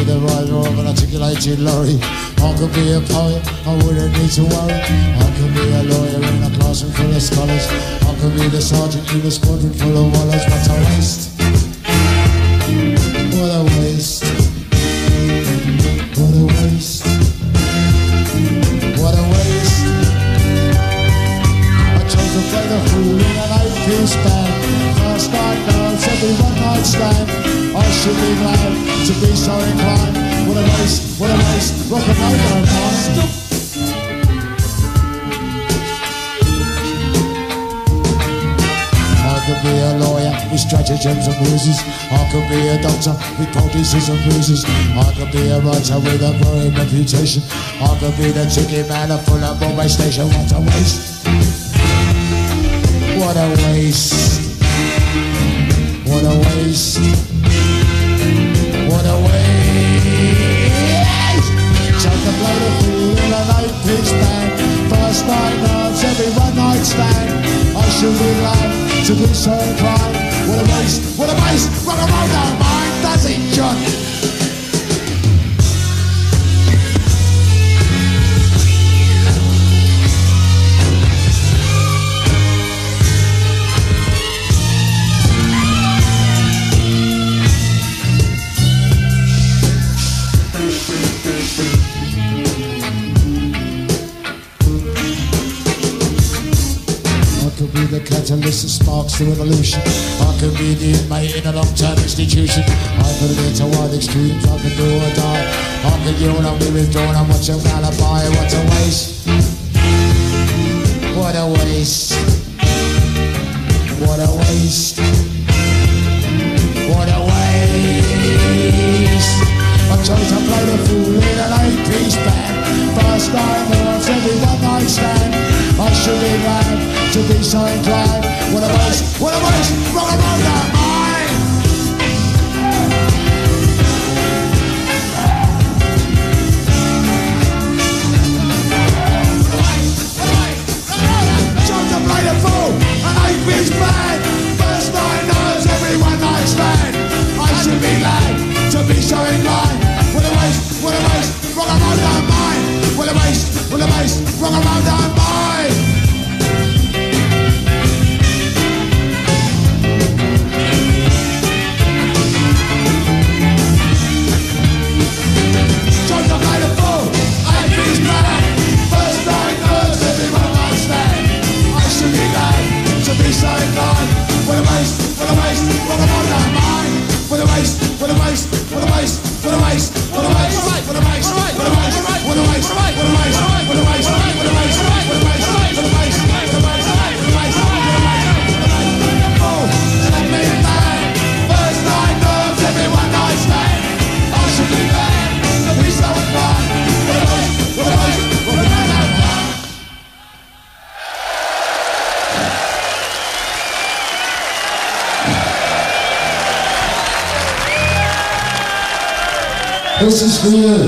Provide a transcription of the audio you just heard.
the rider of an articulated lorry. I could be a poet, I wouldn't need to worry. I could be a lawyer in a classroom full of scholars. I could be the sergeant in a squadron full of wallers. What a waste, what a waste, what a waste, what a waste. I chose to play the fool in an 8-piece band. First night nerves, every one night stand. I should be glad to be so inclined. What a waste, what a waste. Rock and roll don't mind. I could be a lawyer with stratagems and ruses. I could be a doctor with poultices and bruises. I could be a writer with a growing reputation. I could be the ticket man at full of Bombay Station. What a waste, what a waste, what a waste, what a waste. Chose to play the fool in an 8-piece band. First night nerves, every one night stand. I should be glad to be so inclined. What a waste, what a waste. Rock and roll don't mind, does it, John? I could be the catalyst that sparks the revolution. I could be the inmate in a long-term institution. I could be into wild extremes, I could do or die. I could yawn and be withdrawn and watch a alibi. What a waste, what a waste, what a waste, what a waste. I chose to play the fool in an 8-piece band. First night nerves, every one night stand. I should be glad to be so inclined. What a waste, what a waste. Rock and roll don't mind. Chose to play the fool, an 8-piece band. First night nerves, every one night stand. I should be glad to be so inclined. What a waste, what a waste. Rock and roll don't mind. What a waste, what a waste. Rock and roll don't mind. This is for you.